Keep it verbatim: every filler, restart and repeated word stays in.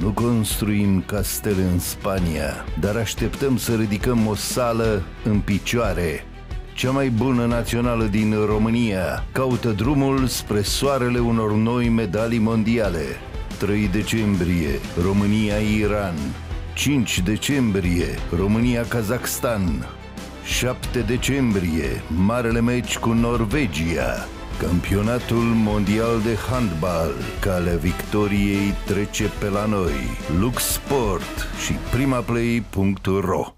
Nu construim castele în Spania, dar așteptăm să ridicăm o sală în picioare. Cea mai bună națională din România caută drumul spre soarele unor noi medalii mondiale. trei decembrie, România-Iran. cinci decembrie, România-Kazakhstan. șapte decembrie, marele meci cu Norvegia. Campionatul mondial de handbal, calea victoriei trece pe la noi. Lux Sport și primaplay punct ro.